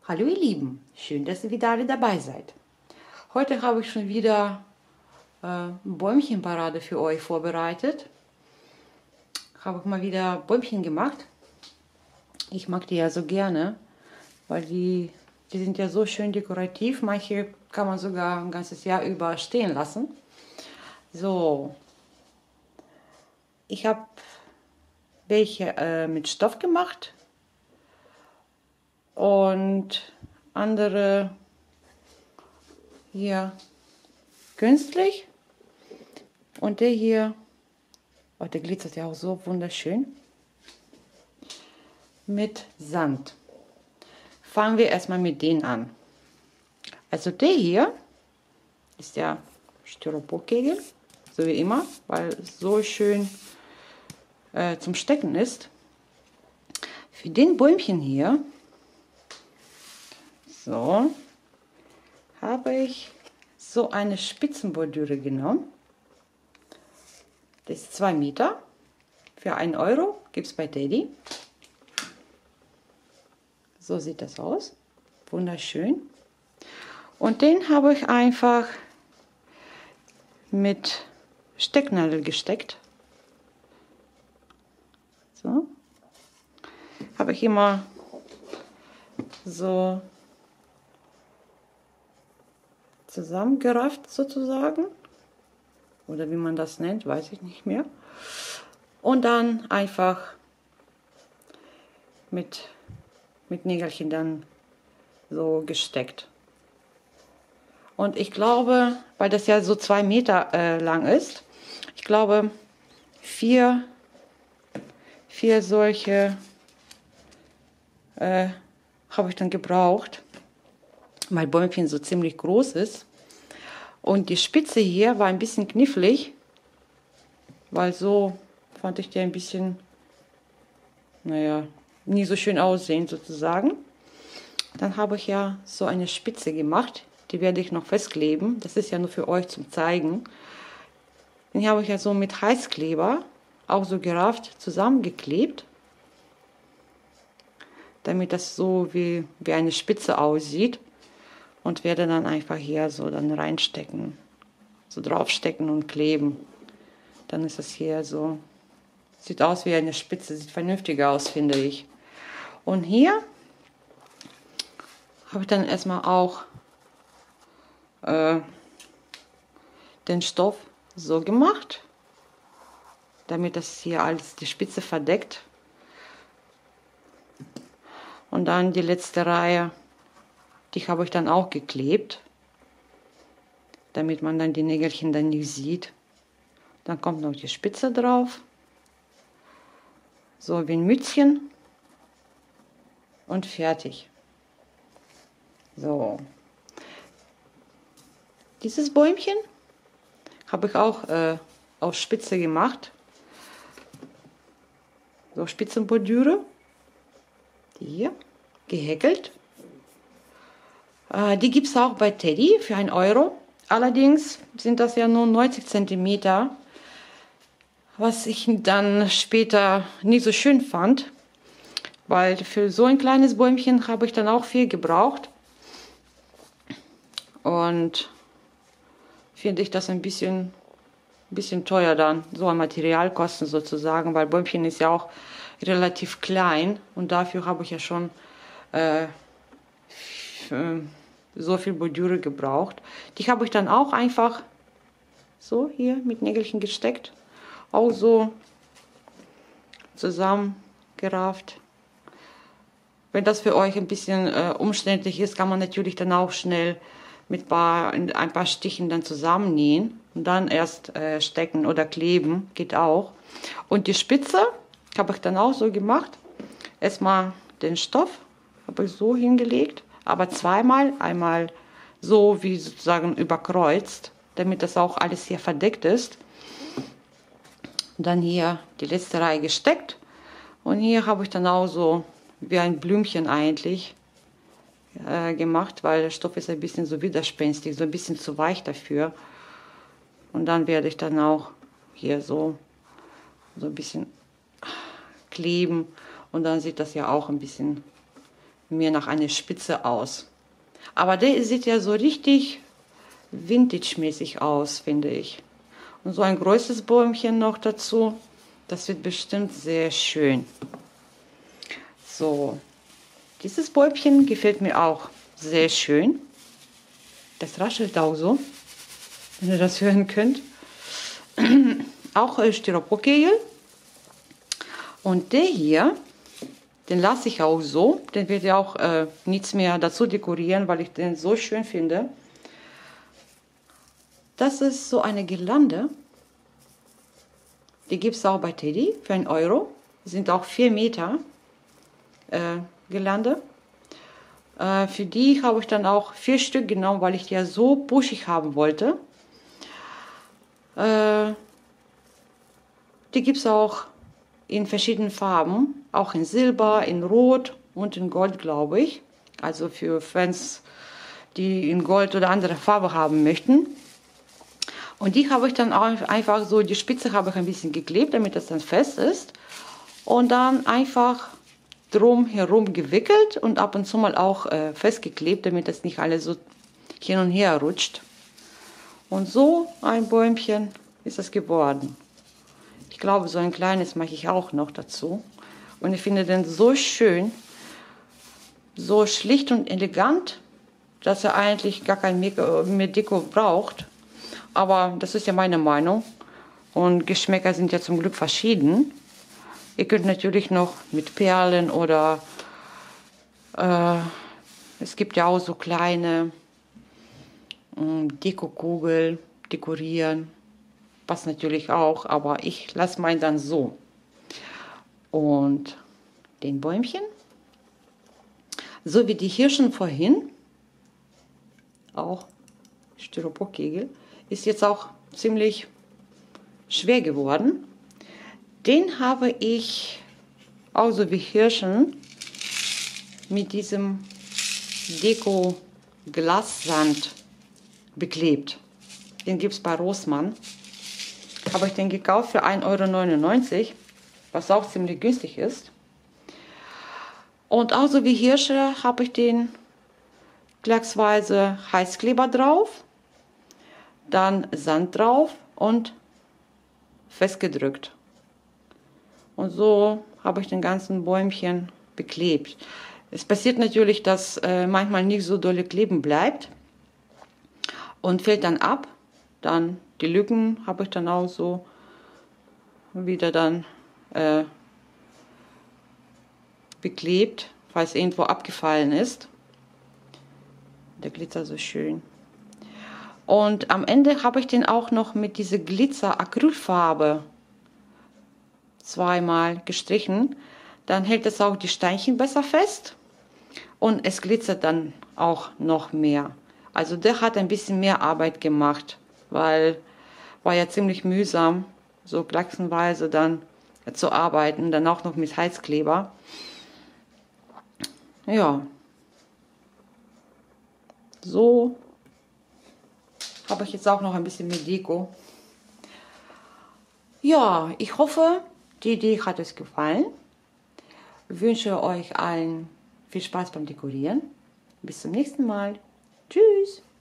Hallo ihr Lieben, schön, dass ihr wieder alle dabei seid. Heute habe ich schon wieder Bäumchenparade für euch vorbereitet. Habe ich mal wieder Bäumchen gemacht. Ich mag die ja so gerne, weil die sind ja so schön dekorativ. Manche kann man sogar ein ganzes Jahr über stehen lassen. So, ich habe welche mit Stoff gemacht und andere hier künstlich. Und der hier, oh, der glitzert ja auch so wunderschön, mit Sand. Fangen wir erstmal mit denen an. Also der hier ist der Styroporkegel, so wie immer, weil es so schön zum Stecken ist. Für den Bäumchen hier, so, habe ich so eine Spitzenbordüre genommen. Das ist 2 Meter. Für 1 Euro gibt es bei Teddy. So sieht das aus. Wunderschön. Und den habe ich einfach mit Stecknadel gesteckt. So. Habe ich immer so zusammengerafft sozusagen. Oder wie man das nennt, weiß ich nicht mehr. Und dann einfach mit Nägelchen dann so gesteckt. Und ich glaube, weil das ja so 2 Meter lang ist, ich glaube 4 solche habe ich dann gebraucht, weil Bäumchen so ziemlich groß ist. Und die Spitze hier war ein bisschen knifflig, weil so fand ich die ein bisschen, naja, nie so schön aussehen sozusagen. Dann habe ich ja so eine Spitze gemacht, die werde ich noch festkleben. Das ist ja nur für euch zum Zeigen. Den habe ich ja so mit Heißkleber, auch so gerafft, zusammengeklebt, damit das so wie eine Spitze aussieht. Und werde dann einfach hier so dann reinstecken, so draufstecken und kleben. Dann ist das hier so, sieht aus wie eine Spitze, sieht vernünftiger aus, finde ich. Und hier habe ich dann erstmal auch den Stoff so gemacht, damit das hier alles die Spitze verdeckt. Und dann die letzte Reihe, die habe ich dann auch geklebt, damit man dann die Nägelchen dann nicht sieht. Dann kommt noch die Spitze drauf, so wie ein Mützchen und fertig. So, dieses Bäumchen habe ich auch auf Spitze gemacht, so Spitzenbordüre, die hier gehäkelt. Die gibt es auch bei Teddy für 1 Euro. Allerdings sind das ja nur 90 cm, was ich dann später nicht so schön fand, weil für so ein kleines Bäumchen habe ich dann auch viel gebraucht. Und finde ich das ein bisschen teuer dann, so an Materialkosten sozusagen, weil Bäumchen ist ja auch relativ klein und dafür habe ich ja schon so viel Bordüre gebraucht. Die habe ich dann auch einfach so hier mit Nägelchen gesteckt, auch so zusammengerafft. Wenn das für euch ein bisschen umständlich ist, kann man natürlich dann auch schnell mit ein paar Stichen dann zusammennähen und dann erst stecken oder kleben, geht auch. Und die Spitze habe ich dann auch so gemacht. Erstmal den Stoff habe ich so hingelegt, aber zweimal, einmal so wie sozusagen überkreuzt, damit das auch alles hier verdeckt ist. Und dann hier die letzte Reihe gesteckt und hier habe ich dann auch so wie ein Blümchen eigentlich gemacht, weil der Stoff ist ein bisschen so widerspenstig, so ein bisschen zu weich dafür. Und dann werde ich dann auch hier so ein bisschen kleben und dann sieht das ja auch ein bisschen mehr nach einer Spitze aus. Aber der sieht ja so richtig vintage-mäßig aus, finde ich. Und so ein größeres Bäumchen noch dazu. Das wird bestimmt sehr schön. So, dieses Bäumchen gefällt mir auch sehr schön. Das raschelt auch so, wenn ihr das hören könnt. Auch Styroporkegel. Und der hier, den lasse ich auch so. Den werde ich auch nichts mehr dazu dekorieren, weil ich den so schön finde. Das ist so eine Girlande. Die gibt es auch bei Teddy für 1 Euro. Die sind auch 4 Meter Girlande. Für die habe ich dann auch 4 Stück genommen, weil ich die ja so buschig haben wollte. Die gibt es auch in verschiedenen Farben. Auch in Silber, in Rot und in Gold, glaube ich. Also für Fans, die in Gold oder andere Farbe haben möchten. Und die habe ich dann auch einfach so, die Spitze habe ich ein bisschen geklebt, damit das dann fest ist. Und dann einfach drum herum gewickelt und ab und zu mal auch festgeklebt, damit das nicht alles so hin und her rutscht. Und so ein Bäumchen ist das geworden. Ich glaube, so ein kleines mache ich auch noch dazu. Und ich finde den so schön, so schlicht und elegant, dass er eigentlich gar kein mehr Deko braucht. Aber das ist ja meine Meinung. Und Geschmäcker sind ja zum Glück verschieden. Ihr könnt natürlich noch mit Perlen oder es gibt ja auch so kleine Dekokugel dekorieren. Passt natürlich auch, aber ich lasse meinen dann so. Und den Bäumchen, so wie die Hirschen vorhin, auch Styroporkegel, ist jetzt auch ziemlich schwer geworden. Den habe ich auch so wie Hirschen mit diesem Deko Glassand beklebt. Den gibt es bei Rossmann. Habe ich den gekauft für 1,99 Euro, was auch ziemlich günstig ist. Und auch so wie Hirsche habe ich den klacksweise Heißkleber drauf, dann Sand drauf und festgedrückt. Und so habe ich den ganzen Bäumchen beklebt. Es passiert natürlich, dass manchmal nicht so dolle kleben bleibt und fällt dann ab. Dann die Lücken habe ich dann auch so wieder dann beklebt, falls irgendwo abgefallen ist. Der Glitzer so schön. Und am Ende habe ich den auch noch mit dieser Glitzer-Acrylfarbe zweimal gestrichen. Dann hält es auch die Steinchen besser fest und es glitzert dann auch noch mehr. Also der hat ein bisschen mehr Arbeit gemacht, weil war ja ziemlich mühsam, so klacksenweise dann zu arbeiten, dann auch noch mit Heißkleber. Ja, so habe ich jetzt auch noch ein bisschen mehr Deko. Ja, ich hoffe, die Idee hat euch gefallen. Ich wünsche euch allen viel Spaß beim Dekorieren. Bis zum nächsten Mal. Tschüss.